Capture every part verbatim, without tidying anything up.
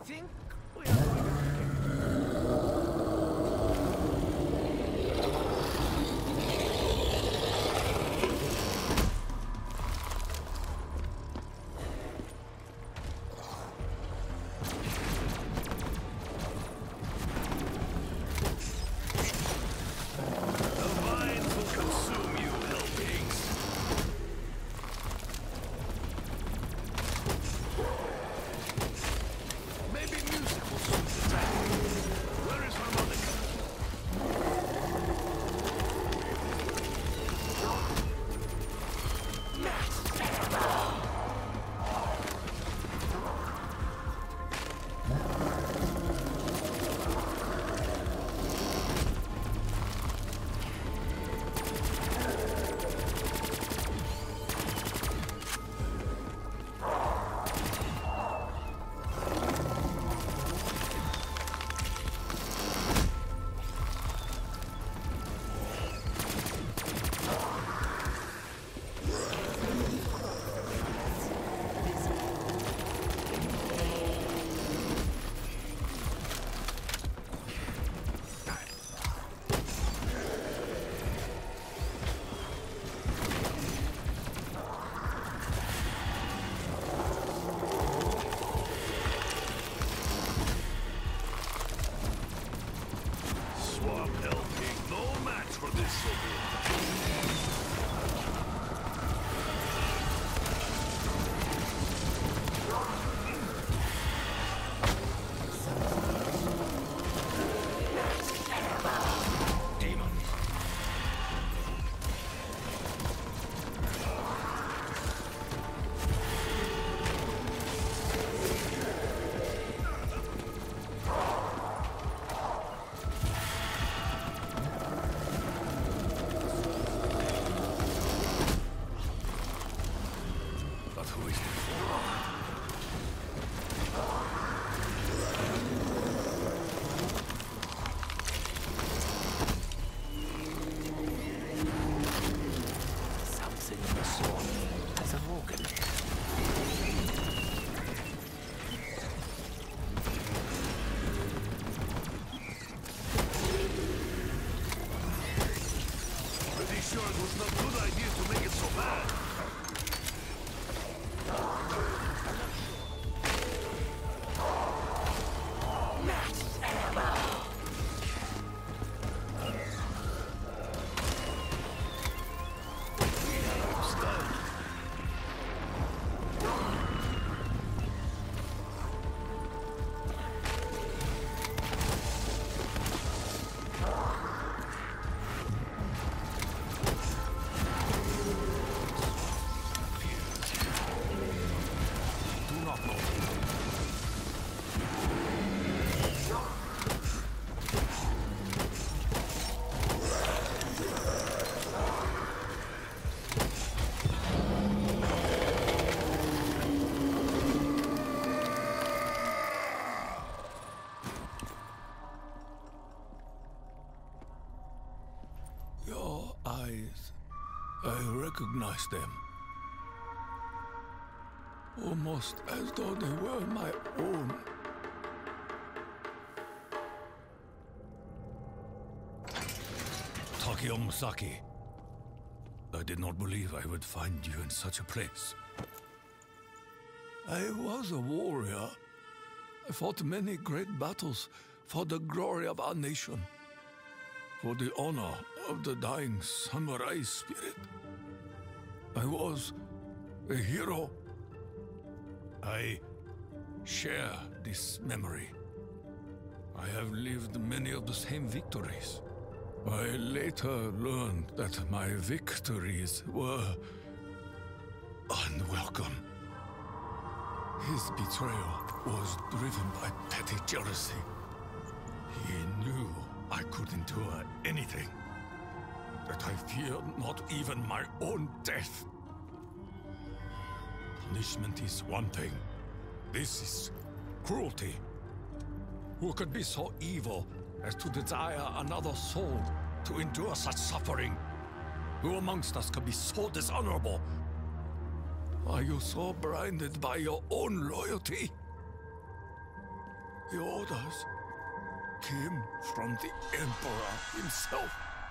think we are going to... I recognize them. Almost as though they were my own. Takeo Musaki. I did not believe I would find you in such a place. I was a warrior. I fought many great battles for the glory of our nation, for the honor of the dying samurai spirit. I was a hero. I share this memory. I have lived many of the same victories. I later learned that my victories were unwelcome. His betrayal was driven by petty jealousy. He knew I could endure anything, that I feared not even my own death. Punishment is one thing. This is cruelty. Who could be so evil as to desire another soul to endure such suffering? Who amongst us could be so dishonorable? Are you so blinded by your own loyalty? The orders came from the Emperor himself.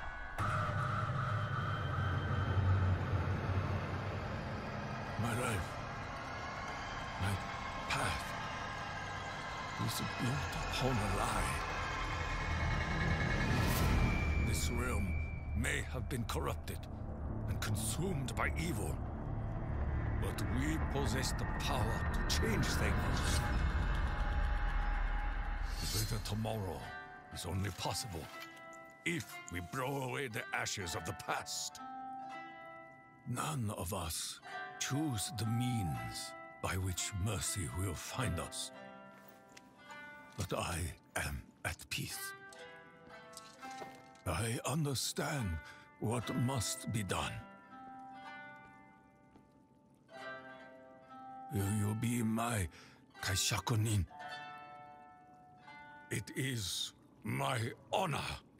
My life, my path, is built upon a lie. This realm may have been corrupted and consumed by evil, but we possess the power to change things. The better tomorrow is only possible if we blow away the ashes of the past. None of us choose the means by which mercy will find us. But I am at peace. I understand what must be done. Will you be my Kaishakunin? It is my honor.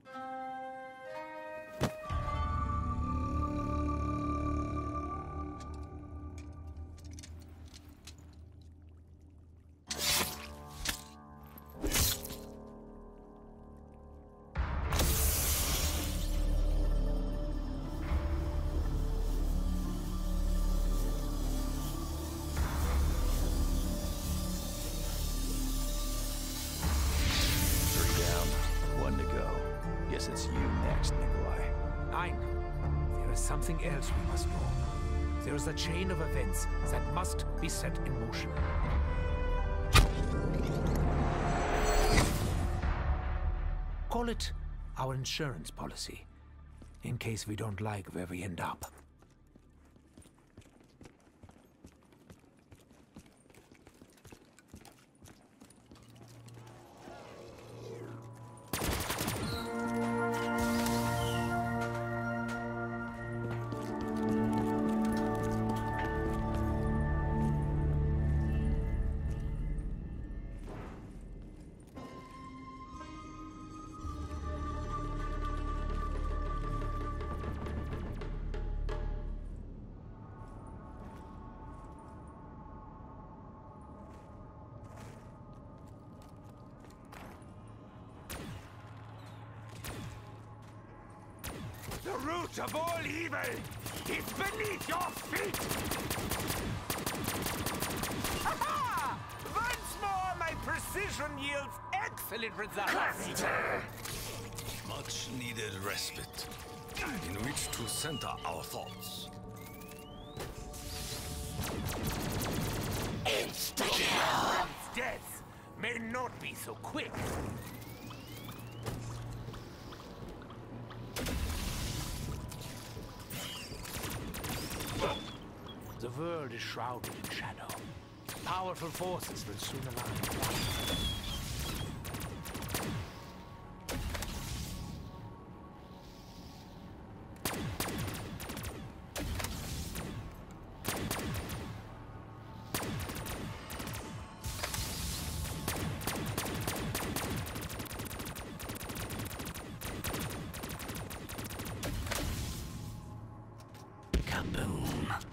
It's you next, Nikolai. I know. There is something else we must know. There is a chain of events that must be set in motion. Call it our insurance policy, in case we don't like where we end up. The root of all evil is beneath your feet! Ha-ha! Once more, my precision yields excellent results! Much needed respite, in which to center our thoughts. Insta-kill! Death may not be so quick. The world is shrouded in shadow. Powerful forces will soon align. Kaboom.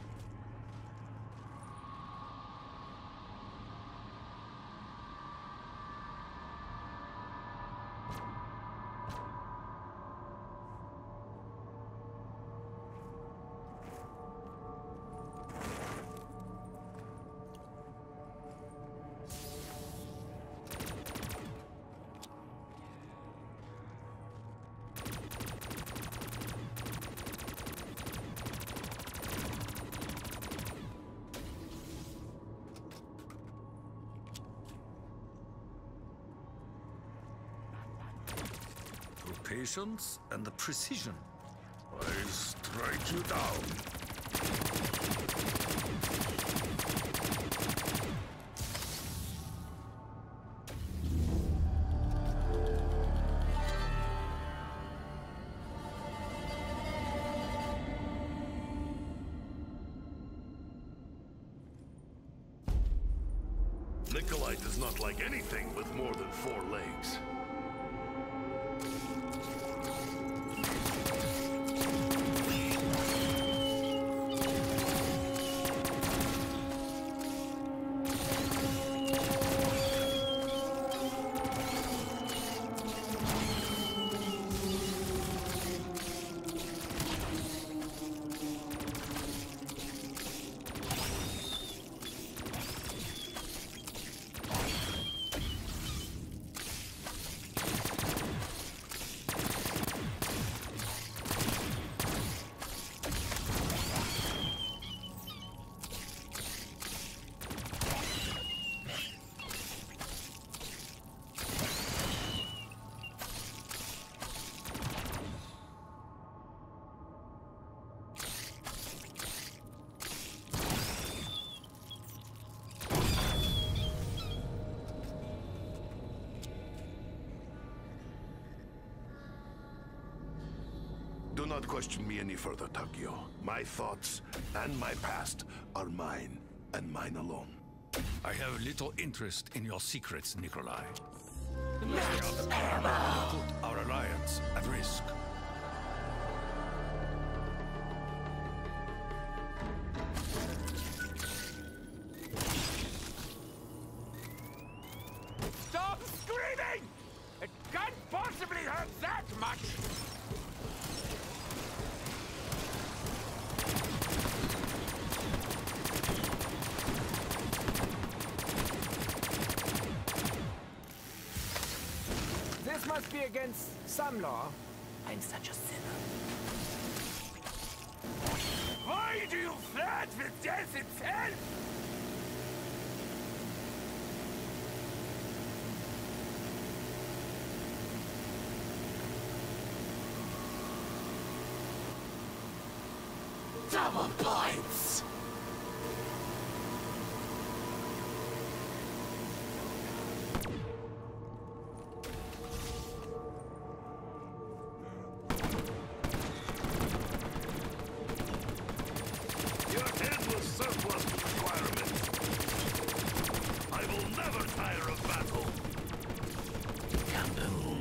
Patience and the precision. I strike you down. Nikolai does not like anything with more than four legs. not question me any further, Takio. My thoughts and my past are mine, and mine alone. I have little interest in your secrets, Nikolai. Let's hammer! Put our alliance at risk. Stop screaming! It can't possibly hurt that much! This must be against some law. I'm such a sinner. Why do you flirt with death itself? Double points! Your head was surplus to requirements. I will never tire of battle. Kaboom!